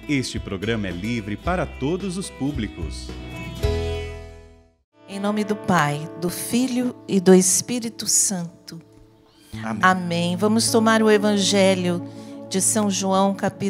Este programa é livre para todos os públicos. Em nome do Pai, do Filho e do Espírito Santo. Amém. Amém. Vamos tomar o Evangelho de São João,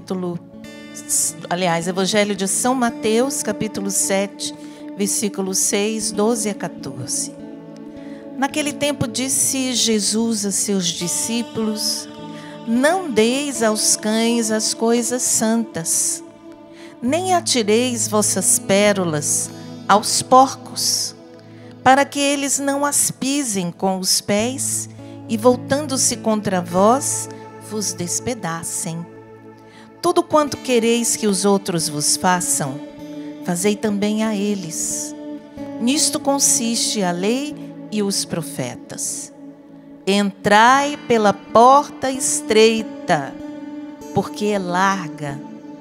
Evangelho de São Mateus, capítulo 7, versículos 6, 12 a 14. Naquele tempo disse Jesus a seus discípulos: não deis aos cães as coisas santas, nem atireis vossas pérolas aos porcos, para que eles não as pisem com os pés e, voltando-se contra vós, vos despedacem. Tudo quanto quereis que os outros vos façam, fazei também a eles. Nisto consiste a lei e os profetas. Entrai pela porta estreita, porque larga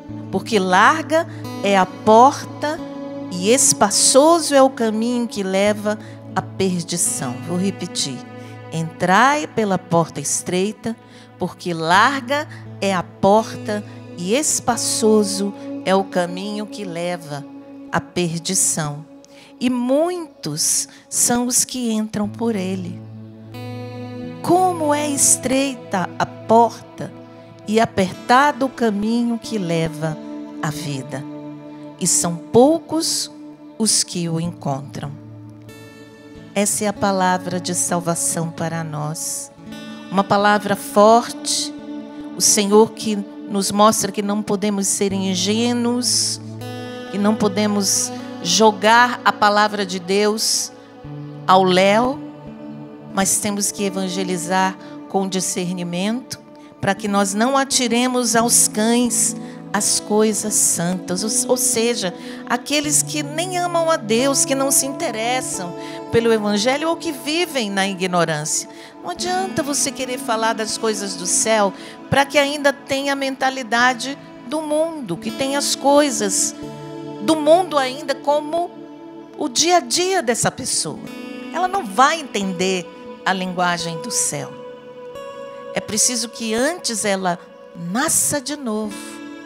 é a porta e espaçoso é o caminho que leva à perdição. Vou repetir. Entrai pela porta estreita, porque larga é a porta e espaçoso é o caminho que leva à perdição. E muitos são os que entram por ele. Como é estreita a porta e apertado o caminho que leva à vida, e são poucos os que o encontram. Essa é a palavra de salvação para nós. Uma palavra forte, o Senhor que nos mostra que não podemos ser ingênuos, que não podemos jogar a palavra de Deus ao léu, mas temos que evangelizar com discernimento, para que nós não atiremos aos cães as coisas santas, ou seja, aqueles que nem amam a Deus, que não se interessam pelo Evangelho ou que vivem na ignorância. Não adianta você querer falar das coisas do céu para que ainda tenha a mentalidade do mundo, que tem as coisas do mundo ainda como o dia a dia dessa pessoa. Ela não vai entender a linguagem do céu. É preciso que antes ela nasça de novo.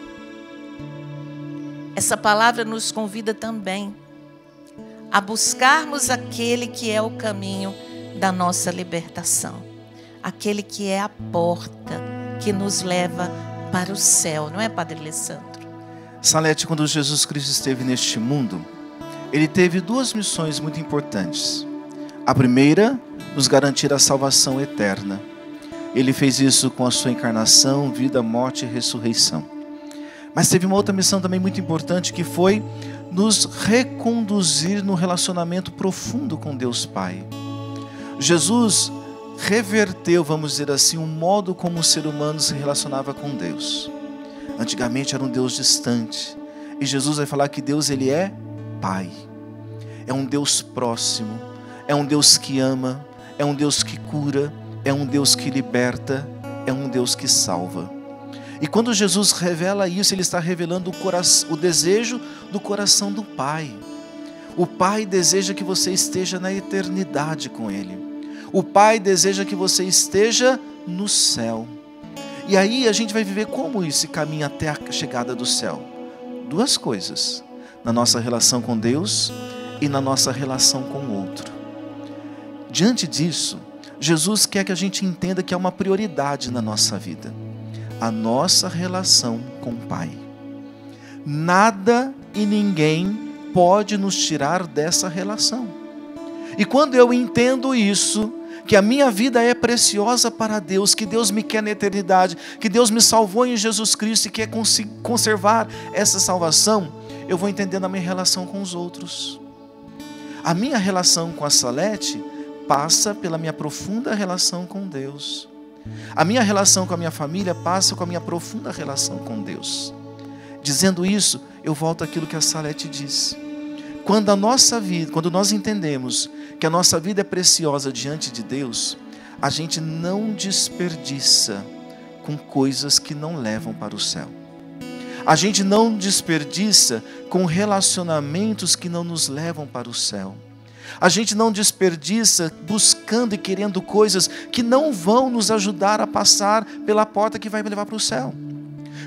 Essa palavra nos convida também a buscarmos aquele que é o caminho da nossa libertação, aquele que é a porta que nos leva para o céu, não é, Padre Alessandro? Salete, quando Jesus Cristo esteve neste mundo, ele teve duas missões muito importantes. A primeira, nos garantir a salvação eterna. Ele fez isso com a sua encarnação, vida, morte e ressurreição. Mas teve uma outra missão também muito importante, que foi nos reconduzir no relacionamento profundo com Deus Pai. Jesus reverteu, vamos dizer assim, o modo como o ser humano se relacionava com Deus. Antigamente era um Deus distante. E Jesus vai falar que Deus, ele é Pai. É um Deus próximo. É um Deus que ama. É um Deus que cura. É um Deus que liberta. É um Deus que salva. E quando Jesus revela isso, ele está revelando o desejo do coração do Pai. O Pai deseja que você esteja na eternidade com Ele. O Pai deseja que você esteja no céu. E aí a gente vai viver como esse caminho até a chegada do céu? Duas coisas: na nossa relação com Deus e na nossa relação com o outro. Diante disso, Jesus quer que a gente entenda que há uma prioridade na nossa vida: a nossa relação com o Pai. Nada e ninguém pode nos tirar dessa relação. E quando eu entendo isso, que a minha vida é preciosa para Deus, que Deus me quer na eternidade, que Deus me salvou em Jesus Cristo e quer conservar essa salvação, eu vou entendendo a minha relação com os outros. A minha relação com a Salete passa pela minha profunda relação com Deus. A minha relação com a minha família passa com a minha profunda relação com Deus. Dizendo isso, eu volto àquilo que a Salete disse. Quando nós entendemos que a nossa vida é preciosa diante de Deus, a gente não desperdiça com coisas que não levam para o céu. A gente não desperdiça com relacionamentos que não nos levam para o céu. A gente não desperdiça buscando e querendo coisas que não vão nos ajudar a passar pela porta que vai me levar para o céu.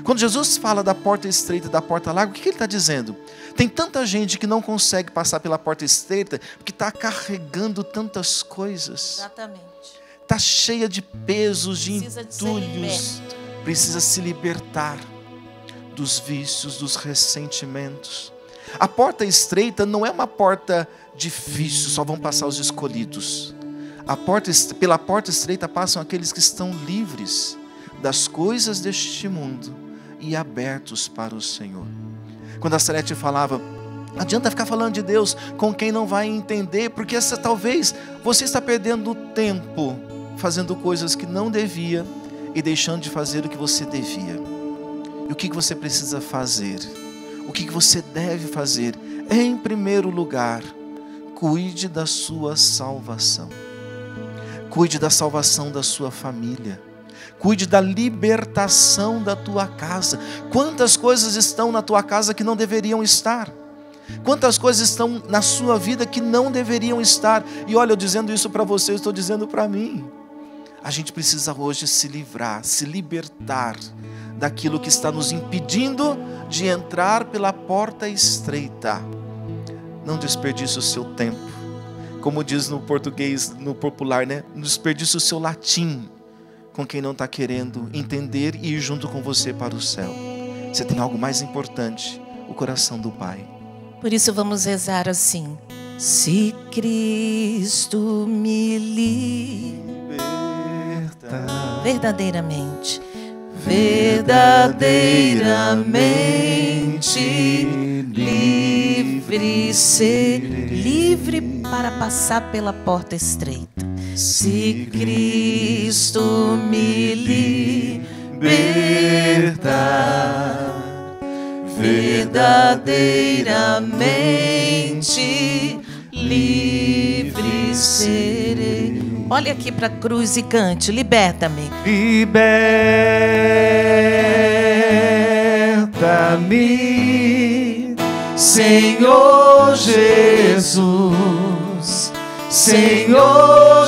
Quando Jesus fala da porta estreita, da porta larga, o que ele está dizendo? Tem tanta gente que não consegue passar pela porta estreita porque está carregando tantas coisas. Exatamente. Está cheia de pesos, de Precisa de ser entulhos. Precisa se libertar dos vícios, dos ressentimentos. A porta estreita não é uma porta difícil, só vão passar os escolhidos. Pela porta estreita passam aqueles que estão livres das coisas deste mundo e abertos para o Senhor. Quando a Salete falava, não adianta ficar falando de Deus com quem não vai entender, porque talvez você está perdendo tempo fazendo coisas que não devia e deixando de fazer o que você devia. E o que você precisa fazer? O que você deve fazer? Em primeiro lugar, cuide da sua salvação. Cuide da salvação da sua família. Cuide da libertação da tua casa. Quantas coisas estão na tua casa que não deveriam estar? Quantas coisas estão na sua vida que não deveriam estar? E olha, eu dizendo isso para você, eu estou dizendo para mim. A gente precisa hoje se livrar, se libertar daquilo que está nos impedindo de entrar pela porta estreita. Não desperdice o seu tempo. Como diz no português, no popular, né? Não desperdice o seu latim com quem não está querendo entender e ir junto com você para o céu. Você tem algo mais importante, o coração do Pai. Por isso vamos rezar assim. Se Cristo me liberta, verdadeiramente livre, ser livre para passar pela porta estreita. Se Cristo me liberta, verdadeiramente livre serei. Olha aqui para a cruz e cante, liberta-me. Liberta-me, Senhor Jesus, Senhor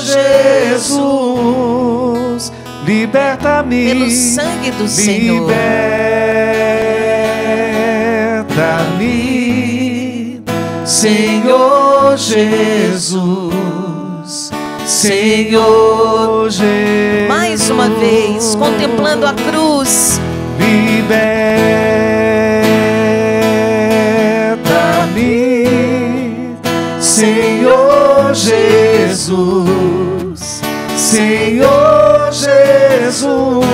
Jesus, liberta-me pelo sangue do Senhor. Liberta-me, Senhor Jesus, Senhor Jesus. Mais uma vez, contemplando a cruz. Liberta-me, Senhor Jesus, Senhor Jesus.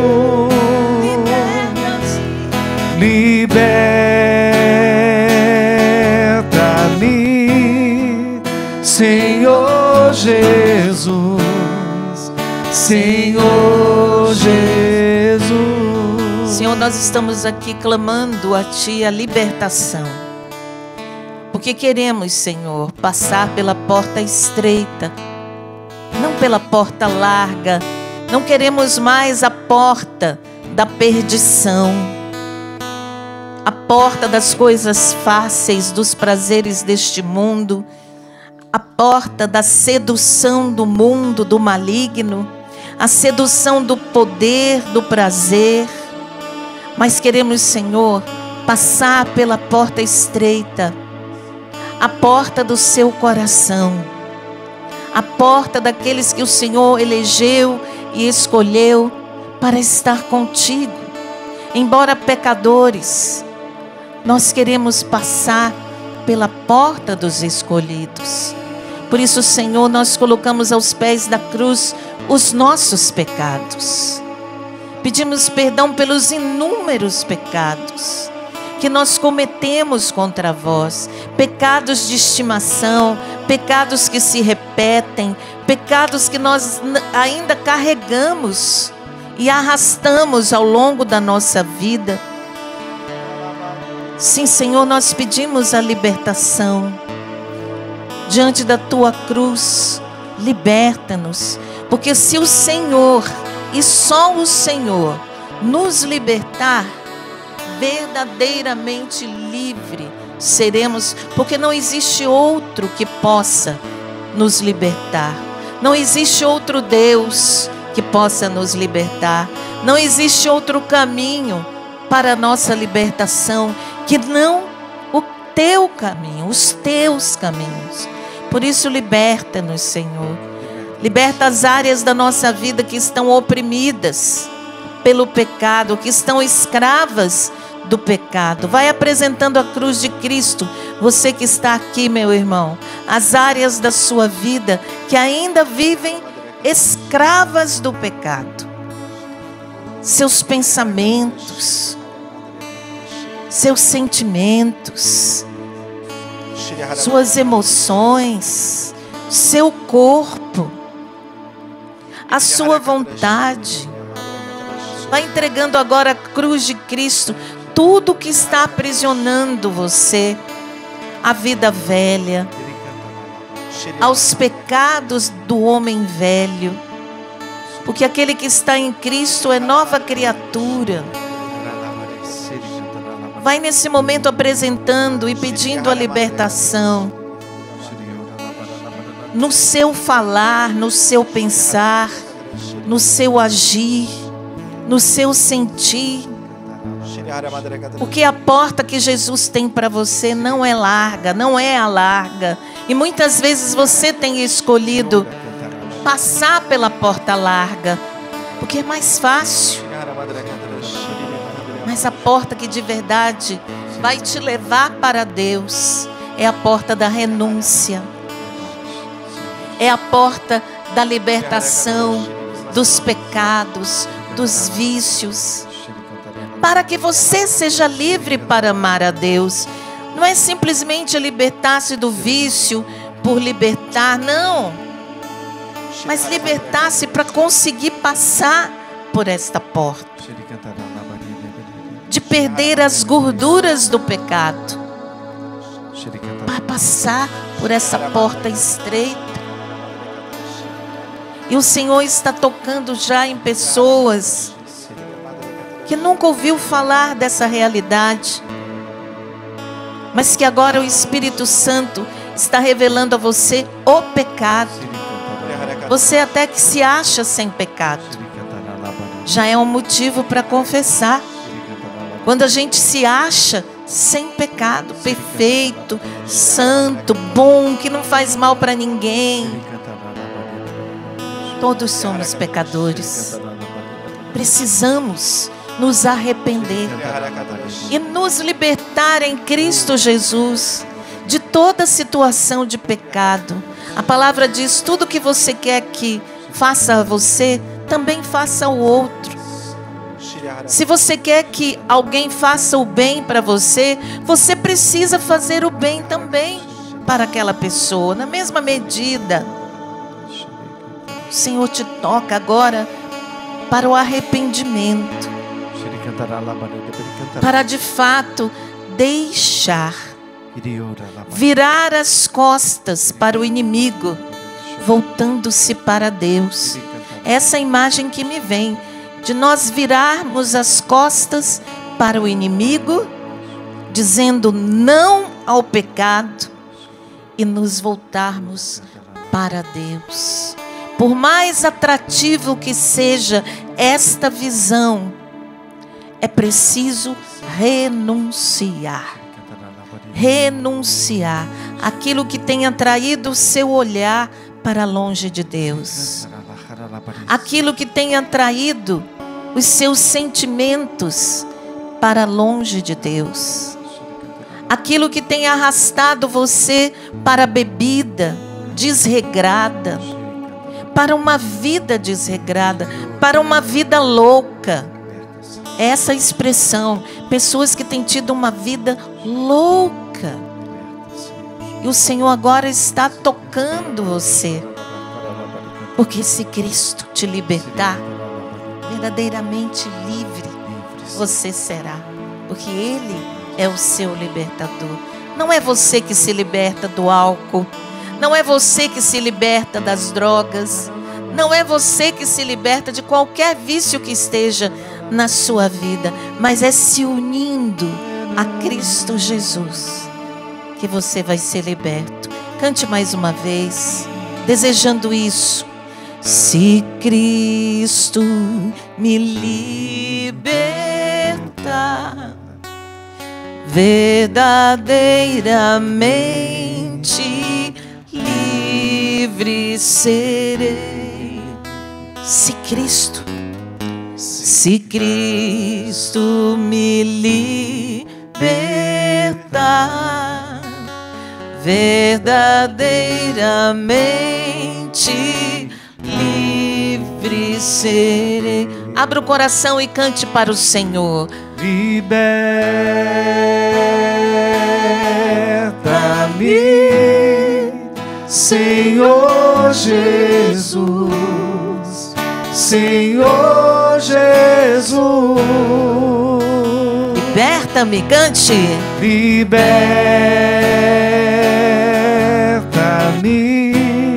Liberta-me, Senhor Jesus, Senhor Jesus. Senhor, nós estamos aqui clamando a Ti a libertação. Porque queremos, Senhor, passar pela porta estreita, não pela porta larga. Não queremos mais a porta da perdição, a porta das coisas fáceis, dos prazeres deste mundo, a porta da sedução do mundo, do maligno, a sedução do poder, do prazer. Mas queremos, Senhor, passar pela porta estreita, a porta do seu coração, a porta daqueles que o Senhor elegeu e escolheu para estar contigo. Embora pecadores, nós queremos passar pela porta dos escolhidos. Por isso, Senhor, nós colocamos aos pés da cruz os nossos pecados. Pedimos perdão pelos inúmeros pecados que nós cometemos contra vós. Pecados de estimação, pecados que se repetem, pecados que nós ainda carregamos e arrastamos ao longo da nossa vida. Sim, Senhor, nós pedimos a libertação. Diante da Tua cruz, liberta-nos. Porque se o Senhor, e só o Senhor, nos libertar, verdadeiramente livre seremos. Porque não existe outro que possa nos libertar. Não existe outro Deus que possa nos libertar. Não existe outro caminho para a nossa libertação, que não o teu caminho, os teus caminhos. Por isso, liberta-nos, Senhor. Liberta as áreas da nossa vida que estão oprimidas pelo pecado, que estão escravas do pecado. Vai apresentando a cruz de Cristo, você que está aqui, meu irmão, as áreas da sua vida que ainda vivem escravas do pecado. Seus pensamentos, seus sentimentos, suas emoções, seu corpo, a sua vontade. Vai entregando agora a cruz de Cristo tudo que está aprisionando você, a vida velha, aos pecados do homem velho, porque aquele que está em Cristo é nova criatura. Vai nesse momento apresentando e pedindo a libertação no seu falar, no seu pensar, no seu agir, no seu sentir. Porque a porta que Jesus tem para você não é larga, não é a larga. E muitas vezes você tem escolhido passar pela porta larga, porque é mais fácil. Mas a porta que de verdade vai te levar para Deus é a porta da renúncia. É a porta da libertação dos pecados, dos vícios, para que você seja livre para amar a Deus. Não é simplesmente libertar-se do vício por libertar, não. Mas libertar-se para conseguir passar por esta porta. De perder as gorduras do pecado. Para passar por essa porta estreita. E o Senhor está tocando já em pessoas que nunca ouviu falar dessa realidade, mas que agora o Espírito Santo está revelando a você o pecado. Você até que se acha sem pecado, já é um motivo para confessar. Quando a gente se acha sem pecado, perfeito, santo, bom, que não faz mal para ninguém. Todos somos pecadores. Precisamos nos arrepender e nos libertar em Cristo Jesus de toda situação de pecado. A palavra diz: tudo que você quer que faça a você, também faça ao outro. Se você quer que alguém faça o bem para você, você precisa fazer o bem também para aquela pessoa, na mesma medida. O Senhor te toca agora para o arrependimento, para de fato deixar, virar as costas para o inimigo, voltando-se para Deus. Essa é a imagem que me vem, de nós virarmos as costas para o inimigo, dizendo não ao pecado e nos voltarmos para Deus. Por mais atrativo que seja esta visão, é preciso renunciar. Renunciar aquilo que tem atraído o seu olhar para longe de Deus. Aquilo que tem atraído os seus sentimentos para longe de Deus. Aquilo que tem arrastado você para a bebida desregrada, para uma vida desregrada, para uma vida louca. Essa expressão, pessoas que têm tido uma vida louca. E o Senhor agora está tocando você. Porque se Cristo te libertar, verdadeiramente livre você será. Porque Ele é o seu libertador. Não é você que se liberta do álcool. Não é você que se liberta das drogas. Não é você que se liberta de qualquer vício que esteja na sua vida. Mas é se unindo a Cristo Jesus que você vai ser liberto. Cante mais uma vez, desejando isso. Se Cristo me libertar, verdadeiramente livre serei. Se Cristo me libertar, verdadeiramente livre serei. Abra o coração e cante para o Senhor. Liberta-me, Senhor Jesus, Senhor Jesus. Liberta-me, cante. Liberta-me,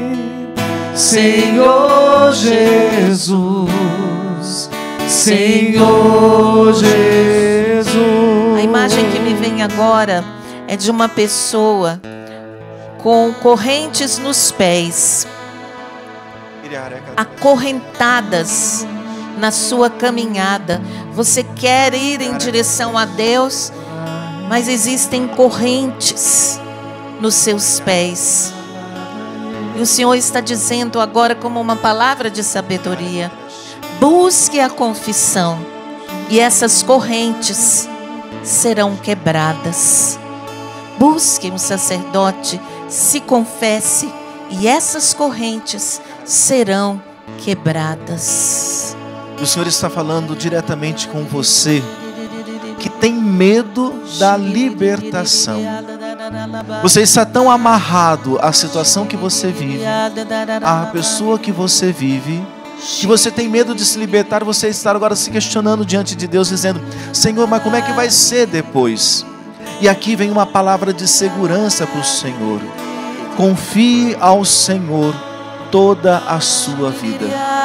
Senhor Jesus, Senhor Jesus. A imagem que me vem agora é de uma pessoa com correntes nos pés, acorrentadas na sua caminhada. Você quer ir em direção a Deus, mas existem correntes nos seus pés. E o Senhor está dizendo agora, como uma palavra de sabedoria: busque a confissão e essas correntes serão quebradas. Busque um sacerdote, se confesse e essas correntes serão quebradas. O Senhor está falando diretamente com você que tem medo da libertação. Você está tão amarrado à situação que você vive, à pessoa que você vive, que você tem medo de se libertar. Você está agora se questionando diante de Deus, dizendo: Senhor, mas como é que vai ser depois? E aqui vem uma palavra de segurança para o Senhor. Confie ao Senhor toda a sua vida.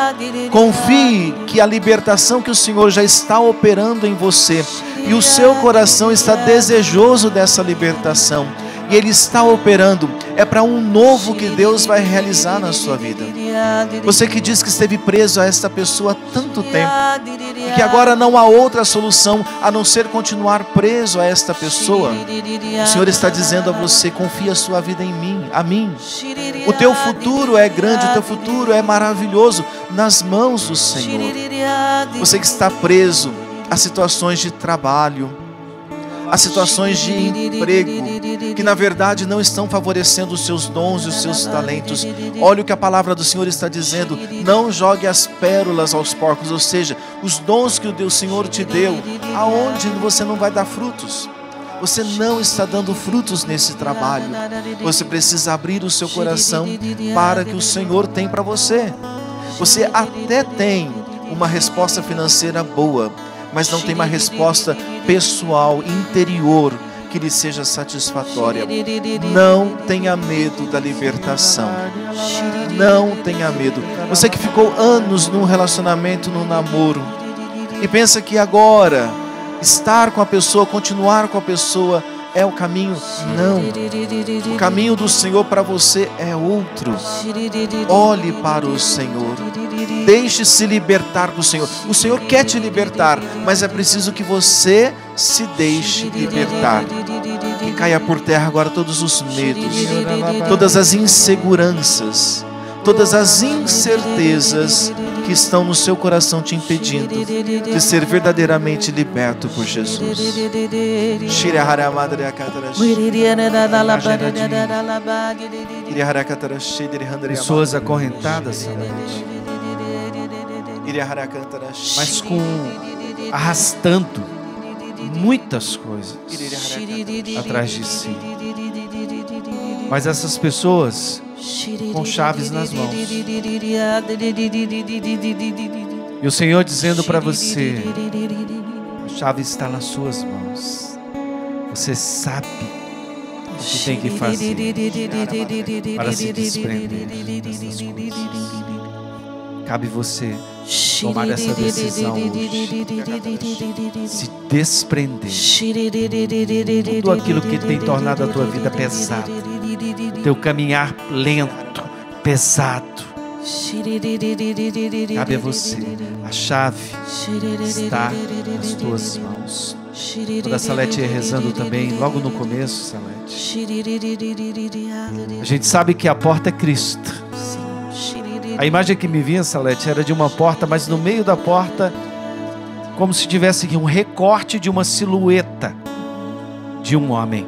Confie que a libertação que o Senhor já está operando em você, e o seu coração está desejoso dessa libertação, e Ele está operando, é para um novo que Deus vai realizar na sua vida. Você que diz que esteve preso a esta pessoa há tanto tempo, e que agora não há outra solução a não ser continuar preso a esta pessoa, o Senhor está dizendo a você: confia a sua vida em mim, a mim. O teu futuro é grande, o teu futuro é maravilhoso nas mãos do Senhor. Você que está preso a situações de trabalho, a situações de emprego, que na verdade não estão favorecendo os seus dons e os seus talentos. Olha o que a palavra do Senhor está dizendo: não jogue as pérolas aos porcos, ou seja, os dons que o Senhor te deu, aonde você não vai dar frutos. Você não está dando frutos nesse trabalho. Você precisa abrir o seu coração para que o Senhor tem para você. Você até tem uma resposta financeira boa, mas não tem uma resposta pessoal, interior, que lhe seja satisfatória. Não tenha medo da libertação. Não tenha medo. Você que ficou anos num relacionamento, num namoro, e pensa que agora estar com a pessoa, continuar com a pessoa é o caminho. Não. O caminho do Senhor para você é outro. Olhe para o Senhor. Deixe-se libertar do Senhor. O Senhor quer te libertar, mas é preciso que você se deixe libertar. Que caia por terra agora todos os medos, todas as inseguranças, todas as incertezas que estão no seu coração te impedindo de ser verdadeiramente liberto por Jesus. Pessoas acorrentadas, mas arrastando muitas coisas atrás de si. Mas essas pessoas com chaves nas mãos. E o Senhor dizendo para você: a chave está nas suas mãos. Você sabe o que tem que fazer para se desprender dessas coisas. Cabe você tomar essa decisão hoje. Se desprender de tudo aquilo que tem tornado a tua vida pesada, teu caminhar lento, pesado. Cabe a você. A chave está nas tuas mãos. Quando a Salete ia rezando também, logo no começo, Salete, a gente sabe que a porta é Cristo. A imagem que me vinha, Salete, era de uma porta, mas no meio da porta, como se tivesse um recorte de uma silhueta de um homem.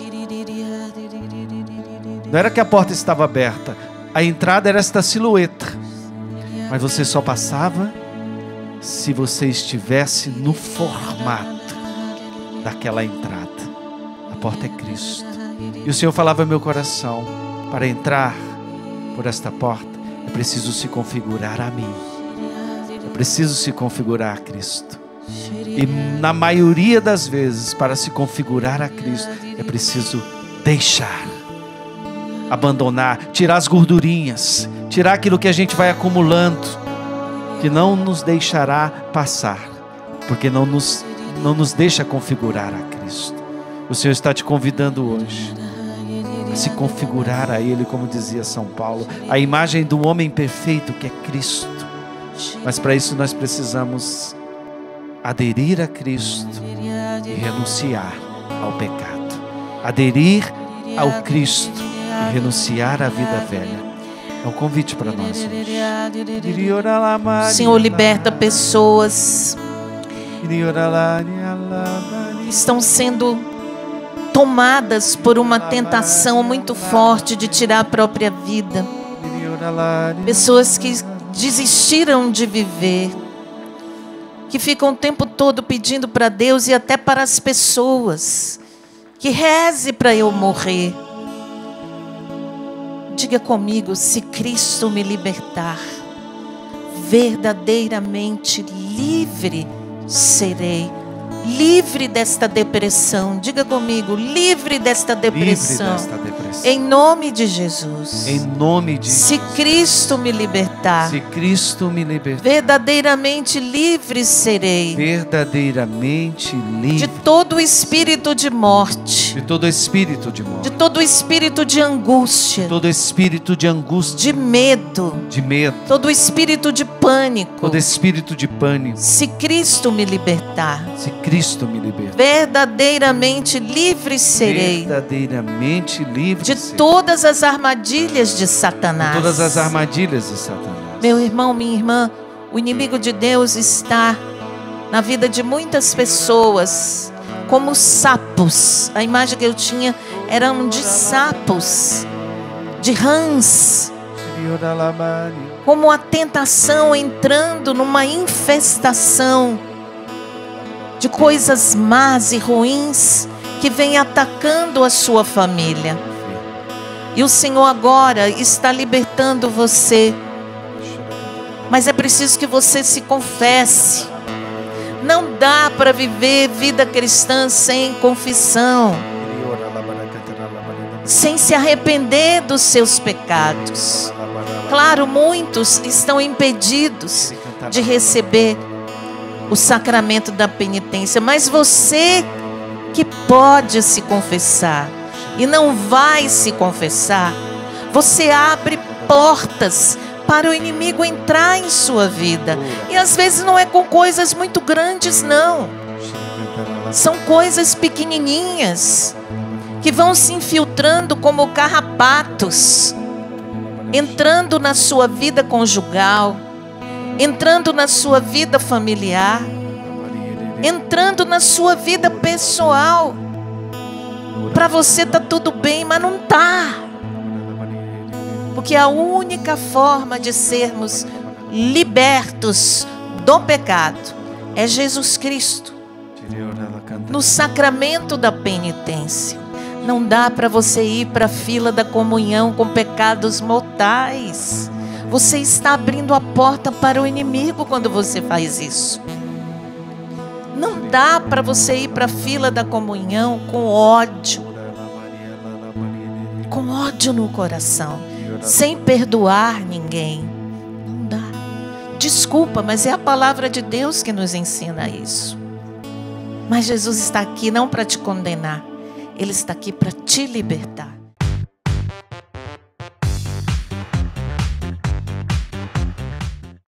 Não era que a porta estava aberta, a entrada era esta silhueta, mas você só passava se você estivesse no formato daquela entrada. A porta é Cristo. E o Senhor falava ao meu coração: para entrar por esta porta é preciso se configurar a mim, é preciso se configurar a Cristo. E na maioria das vezes, para se configurar a Cristo, é preciso deixar, abandonar, tirar as gordurinhas, tirar aquilo que a gente vai acumulando, que não nos deixará passar, porque não nos deixa configurar a Cristo. O Senhor está te convidando hoje a se configurar a Ele, como dizia São Paulo, a imagem do homem perfeito que é Cristo. Mas para isso nós precisamos aderir a Cristo e renunciar ao pecado. Aderir ao Cristo e renunciar à vida velha. É um convite para nós hoje. O Senhor liberta pessoas que estão sendo tomadas por uma tentação muito forte de tirar a própria vida. Pessoas que desistiram de viver, que ficam o tempo todo pedindo para Deus e até para as pessoas que reze para eu morrer. Diga comigo: se Cristo me libertar, verdadeiramente livre serei. Livre desta depressão. Diga comigo: livre desta depressão. Livre desta depressão. Em nome de Jesus. Em nome de Se Jesus. Cristo me libertar, Se Cristo me libertar, verdadeiramente livre serei verdadeiramente livre de todo espírito de morte, de todo espírito de morte, de todo espírito de angústia, todo espírito de angústia, de medo, de medo, todo espírito de pânico. todo espírito de pânico. Se Cristo me libertar, Se Cristo me libertar, verdadeiramente livre serei verdadeiramente livre de serei. todas as armadilhas de Satanás. Todas as armadilhas de Satanás. Meu irmão, minha irmã, o inimigo de Deus está na vida de muitas pessoas como sapos. A imagem que eu tinha eram de sapos, de rãs, como a tentação entrando numa infestação de coisas más e ruins que vem atacando a sua família. E o Senhor agora está libertando você. Mas é preciso que você se confesse. Não dá para viver vida cristã sem confissão, sem se arrepender dos seus pecados. Claro, muitos estão impedidos de receber o sacramento da penitência, mas você que pode se confessar e não vai se confessar, você abre portas para o inimigo entrar em sua vida. E às vezes não é com coisas muito grandes, não. São coisas pequenininhas que vão se infiltrando como carrapatos, entrando na sua vida conjugal, entrando na sua vida familiar, entrando na sua vida pessoal. Para você tá tudo bem, mas não tá. Porque a única forma de sermos libertos do pecado é Jesus Cristo, no sacramento da penitência. Não dá para você ir para a fila da comunhão com pecados mortais. Você está abrindo a porta para o inimigo quando você faz isso. Não dá para você ir para a fila da comunhão com ódio no coração, sem perdoar ninguém. Não dá. Desculpa, mas é a palavra de Deus que nos ensina isso. Mas Jesus está aqui não para te condenar, Ele está aqui para te libertar.